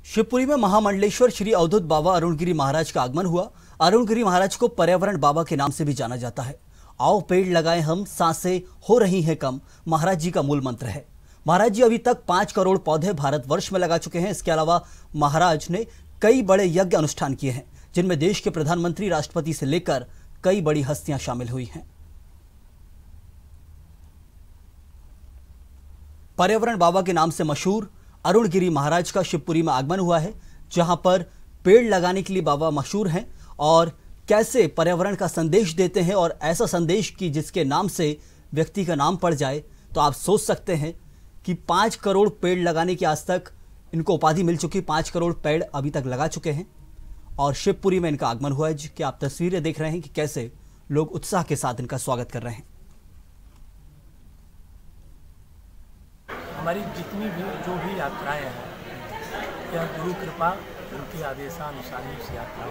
शिवपुरी में महामंडलेश्वर श्री अवधूत बाबा अरुणगिरी महाराज का आगमन हुआ। अरुणगिरी महाराज को पर्यावरण बाबा के नाम से भी जाना जाता है। आओ पेड़ लगाएं हम, सांसें हो रही हैं कम, महाराज जी का मूल मंत्र है। महाराज जी अभी तक 5 करोड़ पौधे भारतवर्ष में लगा चुके हैं। इसके अलावा महाराज ने कई बड़े यज्ञ अनुष्ठान किए हैं, जिनमें देश के प्रधानमंत्री, राष्ट्रपति से लेकर कई बड़ी हस्तियां शामिल हुई हैं। पर्यावरण बाबा के नाम से मशहूर अरुणगिरी महाराज का शिवपुरी में आगमन हुआ है, जहां पर पेड़ लगाने के लिए बाबा मशहूर हैं और कैसे पर्यावरण का संदेश देते हैं, और ऐसा संदेश कि जिसके नाम से व्यक्ति का नाम पड़ जाए। तो आप सोच सकते हैं कि 5 करोड़ पेड़ लगाने की आज तक इनको उपाधि मिल चुकी। 5 करोड़ पेड़ अभी तक लगा चुके हैं और शिवपुरी में इनका आगमन हुआ है, कि आप तस्वीरें देख रहे हैं कि कैसे लोग उत्साह के साथ इनका स्वागत कर रहे हैं। हमारी जितनी भी जो भी यात्राएं हैं, यह गुरु कृपा उनके आदेशानुसार ही उस यात्रा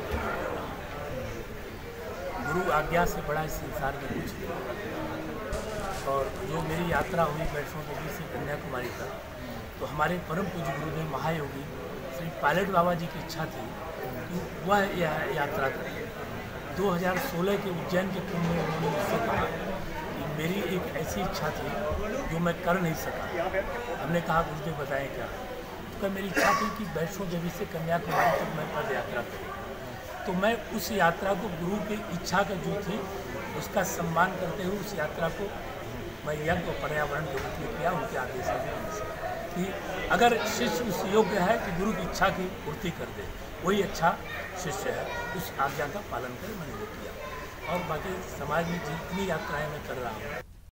गुरु आज्ञा से बड़ा इस संसार में कुछ नहीं। और जो मेरी यात्रा हुई वैष्णो देवी से कन्याकुमारी तक, तो हमारे परम पूज्य गुरुदेव महायोगी श्री पायलट बाबा जी की इच्छा थी कि वह यह यात्रा करें। 2016 के उज्जैन के कुंभ में उन्होंने मुझसे कहा कि मेरी एक ऐसी इच्छा थी जो मैं कर नहीं सका। हमने कहा गुरुदेव बताएं क्या? तो मेरी इच्छा थी कि वैष्णो देवी से कन्याकुमारी तक मैं पद यात्रा करूँ। तो मैं उस यात्रा को गुरु की इच्छा का जो थी उसका सम्मान करते हुए उस यात्रा को मैं यज्ञ और पर्यावरण के रूप में किया, उनके आदेश कि अगर शिष्य उस योग्य है कि गुरु की इच्छा की पूर्ति कर दे, वही अच्छा शिष्य है, उस आज्ञा का पालन कर मैंने वो किया। और बाकी समाज में जितनी यात्राएं मैं कर रहा हूँ